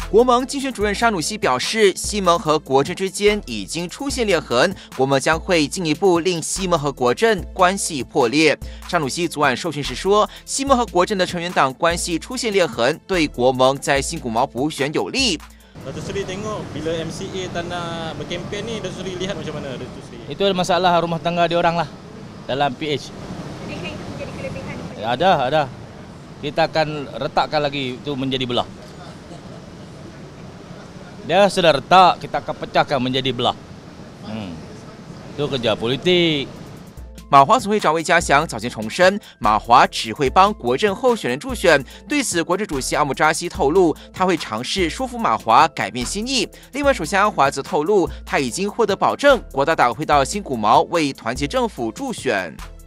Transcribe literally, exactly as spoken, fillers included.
国盟竞选主任沙努西表示，西盟和国阵之间已经出现裂痕，国盟将会进一步令西盟和国阵关系破裂。沙努西昨晚受询时说，西盟和国阵的成员党关系出现裂痕，对国盟在新古毛补选有利。 Datuk Seri tengok bila M C A tak nak berkempen ni, Datuk Seri lihat macam mana Datuk Seri? Itu masalah rumah tangga diorang lah dalam P H. Adakah itu menjadi kelebihan? Ada, ada. Kita akan retakkan lagi itu menjadi belah. Dia sudah retak, kita akan pecahkan menjadi belah. Hmm. Itu kerja politik. 马华总会长魏家祥早前重申，马华只会帮国阵候选人助选。对此，国阵主席阿姆扎西透露，他会尝试说服马华改变心意。另外，首相安华则透露，他已经获得保证，国大党会到新古毛为团结政府助选。